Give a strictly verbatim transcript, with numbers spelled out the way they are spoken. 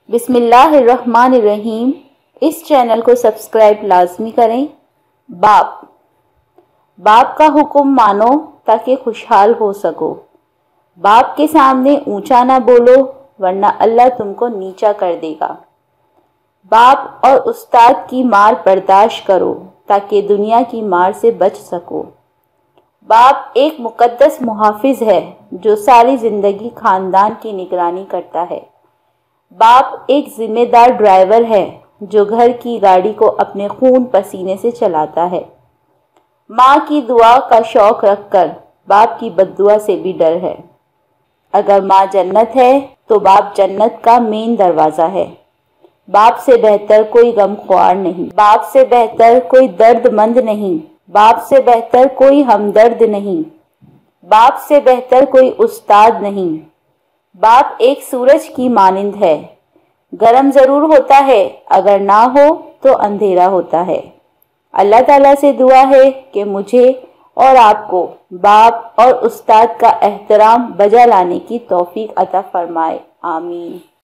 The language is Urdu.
بسم اللہ الرحمن الرحیم۔ اس چینل کو سبسکرائب لازمی کریں۔ باپ باپ کا حکم مانو تاکہ خوشحال ہو سکو۔ باپ کے سامنے اونچا نہ بولو ورنہ اللہ تم کو نیچا کر دے گا۔ باپ اور استاد کی مار برداشت کرو تاکہ دنیا کی مار سے بچ سکو۔ باپ ایک مقدس محافظ ہے جو ساری زندگی خاندان کی نگرانی کرتا ہے۔ باپ ایک ذمہ دار ڈرائیور ہے جو گھر کی گاڑی کو اپنے خون پسینے سے چلاتا ہے۔ ماں کی دعا کا شوق رکھ کر باپ کی بددعا سے بھی ڈر ہے۔ اگر ماں جنت ہے تو باپ جنت کا مین دروازہ ہے۔ باپ سے بہتر کوئی غم خوار نہیں، باپ سے بہتر کوئی درد مند نہیں، باپ سے بہتر کوئی ہمدرد نہیں، باپ سے بہتر کوئی استاد نہیں۔ باپ ایک سورج کی مانند ہے، گرم ضرور ہوتا ہے، اگر نہ ہو تو اندھیرا ہوتا ہے۔ اللہ تعالیٰ سے دعا ہے کہ مجھے اور آپ کو باپ اور استاد کا احترام بجا لانے کی توفیق عطا فرمائے۔ آمین۔